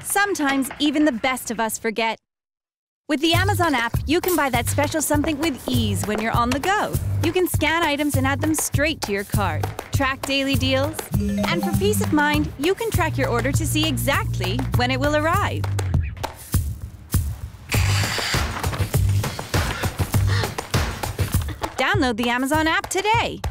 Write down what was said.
Sometimes even the best of us forget. With the Amazon app, you can buy that special something with ease when you're on the go. You can scan items and add them straight to your cart, track daily deals, and for peace of mind, you can track your order to see exactly when it will arrive. Download the Amazon app today.